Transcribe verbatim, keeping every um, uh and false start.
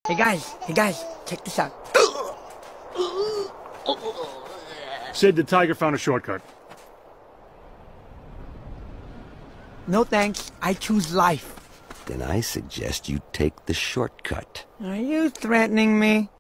Hey guys, hey guys, check this out. Sid, the tiger found a shortcut. No thanks, I choose life. Then I suggest you take the shortcut. Are you threatening me?